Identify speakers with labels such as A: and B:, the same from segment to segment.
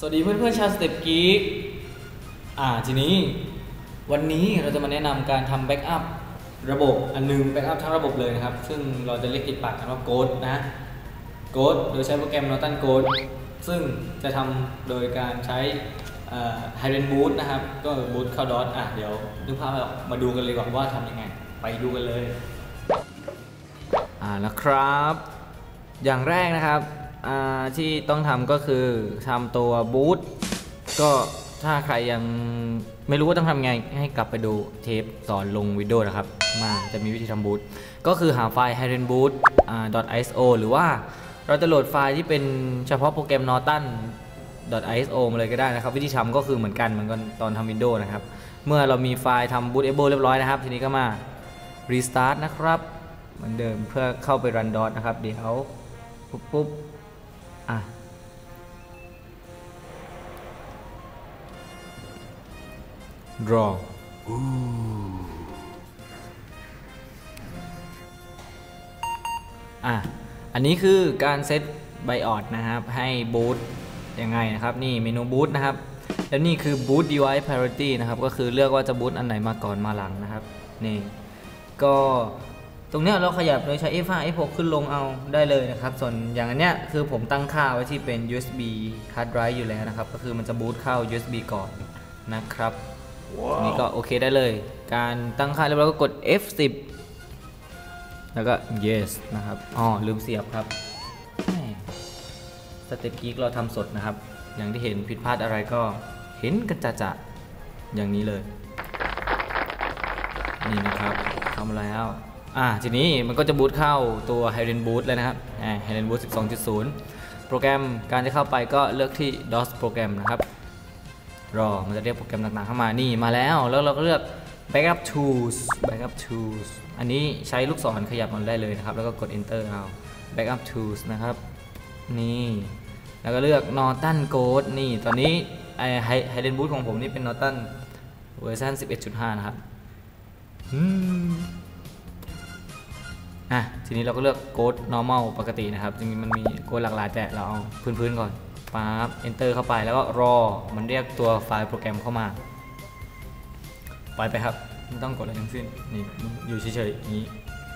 A: สวัสดีเพื่อนๆชาวสเต็ปกี๊กทีนี้วันนี้เราจะมาแนะนำการทำแบ็กอัพระบบอันนึงแบ็กอัพทั้งระบบเลยนะครับซึ่งเราจะเรียกติดปากกันว่าโกดนะโกดโดยใช้โปรแกรม Norton Code ซึ่งจะทำโดยการใช้Hidden Boot นะครับก็บูตเข้าดอทเดี๋ยวนึกภาพมาดูกันเลยก่อนว่าทำยังไงไปดูกันเลยนะครับอย่างแรกนะครับที่ต้องทำก็คือทำตัวบูตก็ถ้าใครยังไม่รู้ว่าต้องทำไงให้กลับไปดูเทปสอนลงวิดีโอนะครับจะมีวิธีทำบูตก็คือหาไฟล์ Hidden Boot .iso หรือว่าเราจะโหลดไฟล์ที่เป็นเฉพาะโปรแกรม Norton .iso มาเลยก็ได้นะครับวิธีทำก็คือเหมือนกันตอนทำวิดีโอนะครับเมื่อเรามีไฟล์ทำ bootable เรียบร้อยนะครับทีนี้ก็มา restart นะครับเหมือนเดิมเพื่อเข้าไป run dot นะครับเดี๋ยวปุ๊บdraw อันนี้คือการเซตไบออดนะครับให้บูตยังไงนะครับนี่เมนูบูตนะครับแล้วนี่คือ boot device priority นะครับก็คือเลือกว่าจะบูตอันไหนมาก่อนมาหลังนะครับนี่ก็ตรงเนี้ยเราขยับโดยใช้ F5 F6 ขึ้นลงเอาได้เลยนะครับส่วนอย่างอันเนี้ยคือผมตั้งค่าไว้ที่เป็น USB hard drive อยู่แล้วนะครับก็คือมันจะบูตเข้า USB ก่อนนะครับนี่ก็โอเคได้เลยการตั้งค่าแล้วเราก็กด F10 แล้วก็ yes นะครับลืมเสียบครับสเต็ปกี๊กเราทำสดนะครับอย่างที่เห็นผิดพลาดอะไรก็เห็นกันจะอย่างนี้เลยนี่นะครับทำแล้วทีนี้มันก็จะบูตเข้าตัว Hidden Boot เลยนะครับHidden Boot 12.0 โปรแกรมการจะเข้าไปก็เลือกที่ DOS โปรแกรมนะครับรอมันจะเรียกโปรแกรมต่างๆเข้ามานี่มาแล้วเราก็เลือก Backup Tools อันนี้ใช้ลูกศรขยับมันได้เลยนะครับแล้วก็กด Enter เอา Backup Tools นะครับนี่แล้วก็เลือก Norton Code นี่ตอนนี้Hidden Boot ของผมนี่เป็น Norton เวอร์ชัน 11.5 นะครับทีนี้เราก็เลือกโค้ด normal ปกตินะครับจริงๆมันมีโค้ดหลากหลายแต่เราเอาพื้นๆก่อนปั๊บ enter เข้าไปแล้วก็รอมันเรียกตัวไฟล์โปรแกรมเข้ามาไปครับไม่ต้องกดอะไรทั้งสิ้นนี่อยู่เฉยๆอย่างนี้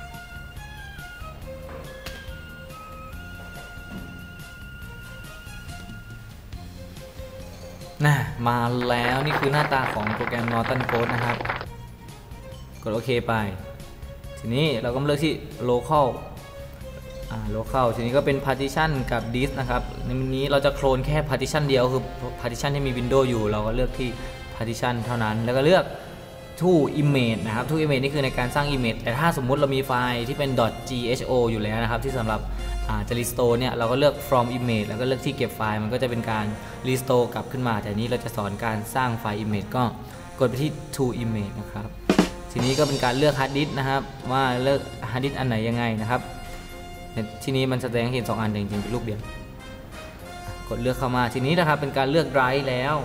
A: มาแล้วนี่คือหน้าตาของโปรแกรม Norton Code นะครับกดโอเคไปทีนี้เราก็เลือกที่ local ทีนี้ก็เป็น partition กับ disk นะครับในนี้เราจะโคลนแค่ partition เดียวคือ partition ที่มี Windows อยู่เราก็เลือกที่ partition เท่านั้นแล้วก็เลือก to image นะครับ to image นี่คือในการสร้าง image แต่ถ้าสมมุติเรามีไฟล์ที่เป็น .gho อยู่แล้วนะครับที่สำหรับจะ restore เนี่ยเราก็เลือก from image แล้วก็เลือกที่เก็บไฟล์มันก็จะเป็นการ restore กลับขึ้นมาแต่นี้เราจะสอนการสร้างไฟล์ image ก็กดไปที่ to image นะครับทีนี้ก็เป็นการเลือก hard disk นะครับว่าเลือก hard disk อันไหนยังไงนะครับทีนี้มันแสดงให้เห็น2อันแต่จริงๆเป็นรูปเดียวกดเลือกเข้ามาทีนี้นะครับเป็นการเลือก drive แล้ว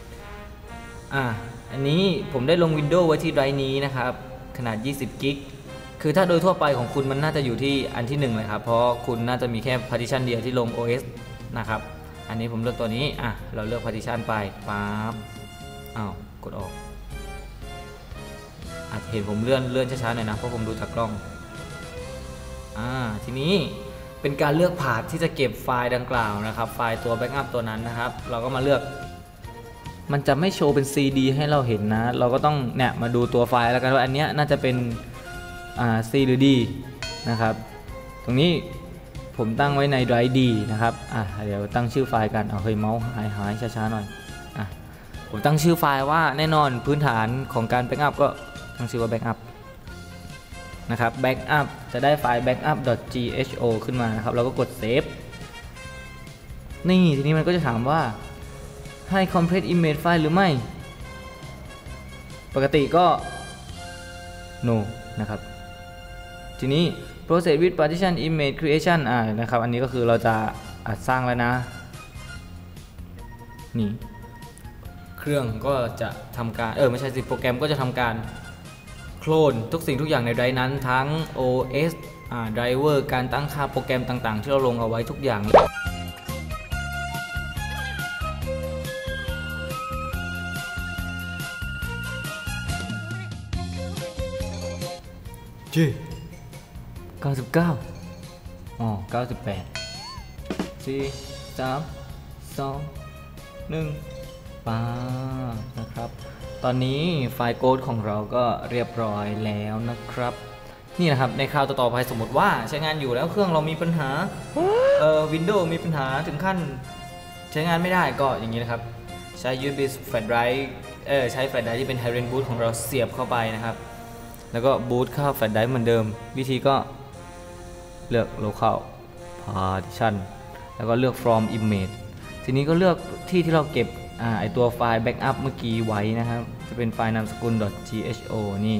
A: อันนี้ผมได้ลง Windows ไว้ที่ drive นี้นะครับขนาด20 กิกคือถ้าโดยทั่วไปของคุณมันน่าจะอยู่ที่อันที่1เลยครับเพราะคุณน่าจะมีแค่ partition เดียวที่ลง OS นะครับอันนี้ผมเลือกตัวนี้เราเลือก partition ไปปั๊บกดออกอาจจะเห็นผมเลื่อนช้าๆหน่อยนะเพราะผมดูจากกล้องทีนี้เป็นการเลือกพาธที่จะเก็บไฟล์ดังกล่าวนะครับไฟล์ตัวแบ็กอัพตัวนั้นนะครับเราก็มาเลือกมันจะไม่โชว์เป็น CD ให้เราเห็นนะเราก็ต้องมาดูตัวไฟล์แล้วกันว่าอันนี้น่าจะเป็นC หรือ D นะครับตรงนี้ผมตั้งไว้ใน Drive D นะครับเดี๋ยวตั้งชื่อไฟล์กันเฮ้ยเมาส์หายช้าๆหน่อยผมตั้งชื่อไฟล์ว่าแน่นอนพื้นฐานของการแบ็กอัพก็ตั้งชื่อว่าแบ็กอัพนะครับแบ็กอัพจะได้ไฟล์ backup.gho ขึ้นมานะครับเราก็กดเซฟนี่ทีนี้มันก็จะถามว่าให้ compress image file หรือไม่ปกติก็ no นะครับทีนี้ process with partition image creationนะครับอันนี้ก็คือเราจะสร้างแล้วนะนี่เครื่องก็จะทำการไม่ใช่สิโปรแกรมก็จะทำการโคลนทุกสิ่งทุกอย่างในไดรฟ์นั้นทั้ง OS driver การตั้งค่าโปรแกรมต่างๆที่เราลงเอาไว้ทุกอย่างจี99อ๋อ98 4 3 2 1ป้านะครับตอนนี้ไฟล์โค้ดของเราก็เรียบร้อยแล้วนะครับนี่นะครับในคราวต่อไปสมมติว่าใช้งานอยู่แล้วเครื่องเรามีปัญหาWindows มีปัญหาถึงขั้นใช้งานไม่ได้ก็อย่างนี้นะครับใช้ USB flash drive ใช้แฟลชไดรฟ์ที่เป็น Hybrid Boot ของเราเสียบเข้าไปนะครับแล้วก็บูตเข้าแฟลชไดรฟ์เหมือนเดิมวิธีก็เลือก local partition แล้วก็เลือก from image ทีนี้ก็เลือกที่เราเก็บไอตัวไฟล์ backup เมื่อกี้ไว้นะครับจะเป็นไฟล์นามสกุล .gho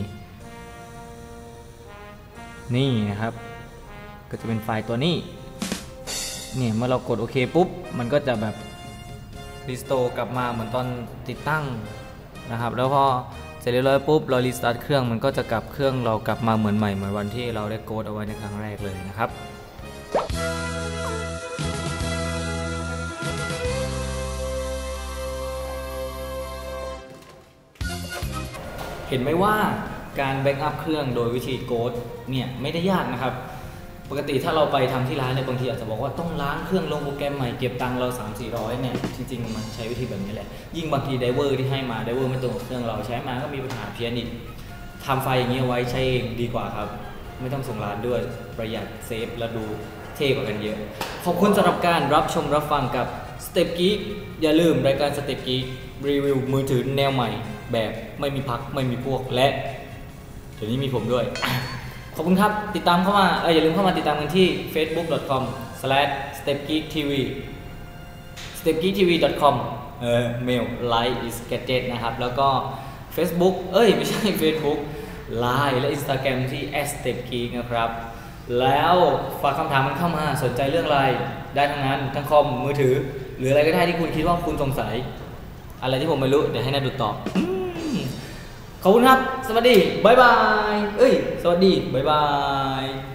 A: นี่นะครับก็จะเป็นไฟล์ตัวนี้เนี่ยเมื่อเรากดโอเคปุ๊บมันก็จะแบบรีสโตร์กลับมาเหมือนตอนติดตั้งนะครับแล้วพอเสร็จเรียบร้อยปุ๊บเรารีสตาร์ทเครื่องมันก็จะกลับเครื่องเรากลับมาเหมือนใหม่เหมือนวันที่เราได้โค้ดเอาไว้ในครั้งแรกเลยนะครับเห็นไหมว่าการแบ็กอัพเครื่องโดยวิธีโค้ดเนี่ยไม่ได้ยากนะครับปกติถ้าเราไปทำที่ร้านเนี่ยบางทีอาจจะบอกว่าต้องล้างเครื่องลงโปรแกรมใหม่เก็บตังค์เรา 300-400 เนี่ยจริงๆมันใช้วิธีแบบนี้แหละยิ่งบางทีไดเวอร์ที่ให้มาไดเวอร์ไม่ตรงกับเครื่องเราใช้มาก็มีปัญหาเพี้ยนอีกทำไฟล์อย่างนี้ไว้ใช้เองดีกว่าครับไม่ต้องส่งร้านด้วยประหยัดเซฟและดูเท่กว่ากันเยอะขอบคุณสำหรับการรับชมรับฟังกับ Step Geek อย่าลืมรายการ Step Geek รีวิวมือถือแนวใหม่แบบไม่มีพักไม่มีพวกและเดี๋ยวนี้มีผมด้วยขอบคุณครับติดตามเข้ามาอย่าลืมเข้ามาติดตามกันที่ facebook.com/stepgeektv stepgeektv.com เมล Line is gadget นะครับแล้วก็ Facebook ไม่ใช่ Facebook Line และ Instagram ที่ @stepgeek นะครับแล้วฝากคำถามมันเข้ามาสนใจเรื่องอะไรได้ทั้งนั้นทั้งคอมมือถือหรืออะไรก็ได้ที่คุณคิดว่าคุณสงสัยอะไรที่ผมไม่รู้เดี๋ยวให้นาดูตอบขอบคุณครับสวัสดีบ๊ายบายสวัสดีบ๊ายบาย